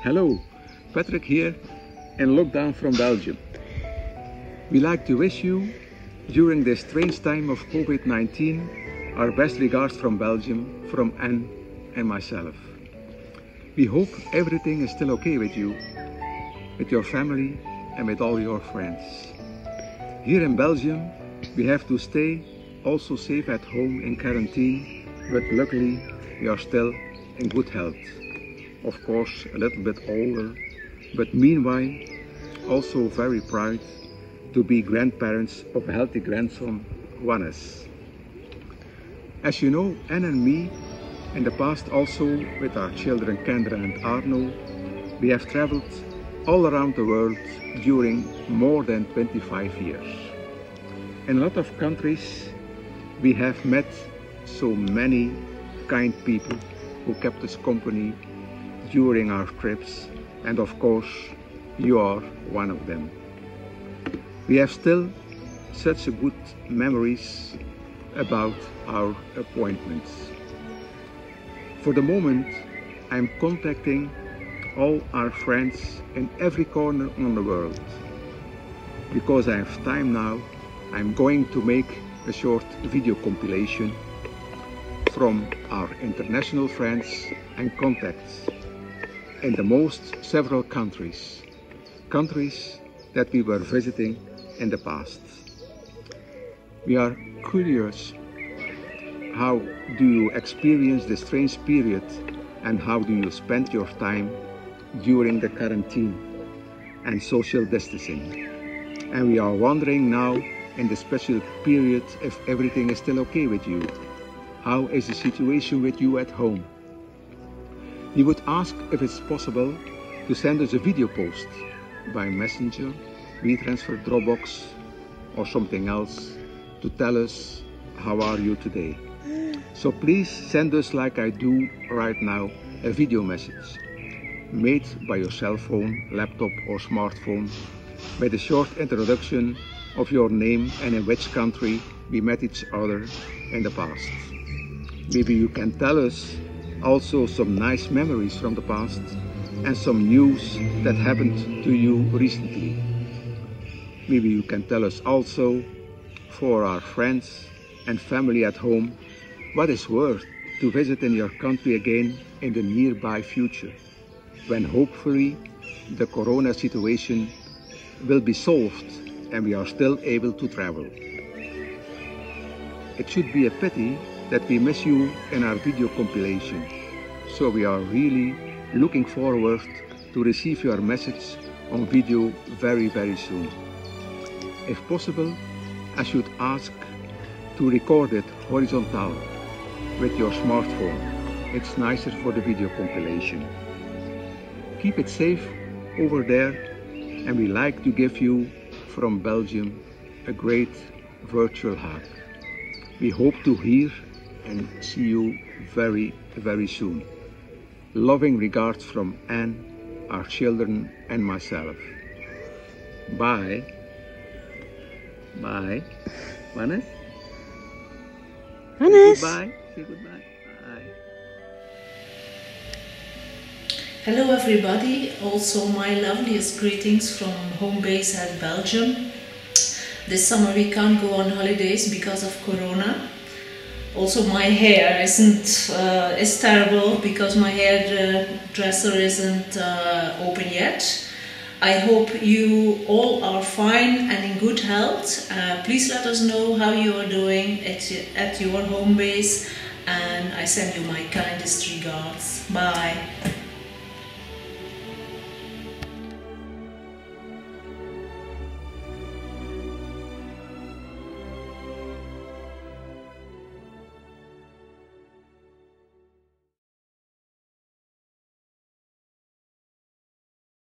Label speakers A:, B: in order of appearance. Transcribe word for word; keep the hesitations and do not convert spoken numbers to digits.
A: Hello, Patrick here in lockdown from Belgium. We like to wish you, during this strange time of COVID nineteen, our best regards from Belgium, from Anne and myself. We hope everything is still okay with you, with your family and with all your friends. Here in Belgium, we have to stay also safe at home in quarantine, but luckily we are still in good health. Of course, a little bit older, but meanwhile also very proud to be grandparents of a healthy grandson, Wannes. As you know, Anne and me, in the past also with our children Kendra and Arno, we have traveled all around the world during more than twenty-five years. In a lot of countries we have met so many kind people who kept us company during our trips, and of course you are one of them. We have still such a good memories about our appointments. For the moment I'm contacting all our friends in every corner on the world. Because I have time now, I'm going to make a short video compilation from our international friends and contacts in the most several countries, countries that we were visiting in the past. We are curious, how do you experience this strange period and how do you spend your time during the quarantine and social distancing? And we are wondering now in the special period if everything is still okay with you. How is the situation with you at home? We would ask if it's possible to send us a video post by Messenger, WeTransfer, Dropbox or something else to tell us how are you today. So please send us, like I do right now, a video message made by your cell phone, laptop or smartphone with a short introduction of your name and in which country we met each other in the past. Maybe you can tell us also some nice memories from the past and some news that happened to you recently. Maybe you can tell us also, for our friends and family at home, what is worth to visit in your country again in the nearby future, when hopefully the corona situation will be solved and we are still able to travel. It should be a pity that we miss you in our video compilation, so we are really looking forward to receive your message on video very very soon. If possible, I should ask to record it horizontal with your smartphone. It's nicer for the video compilation. Keep it safe over there, and we like to give you from Belgium a great virtual hug. We hope to hear and see you very very soon. Loving regards from Anne, our children and myself. Bye. Bye. Wannes?
B: Wannes?
A: Say goodbye. Say goodbye. Bye.
B: Hello everybody, also my loveliest greetings from home base at Belgium. This summer we can't go on holidays because of Corona. Also my hair isn't uh, is terrible because my hairdresser isn't uh, open yet. I hope you all are fine and in good health. Uh, please let us know how you are doing at, at your home base, and I send you my kindest regards. Bye.